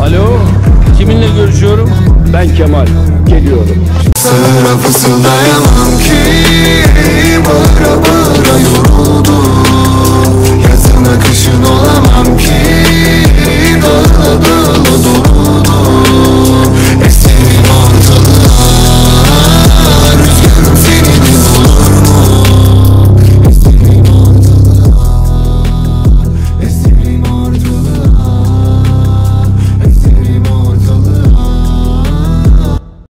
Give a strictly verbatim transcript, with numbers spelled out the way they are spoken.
Alo, kiminle görüşüyorum? Ben Kemal, geliyorum. Sana fısıldayamam ki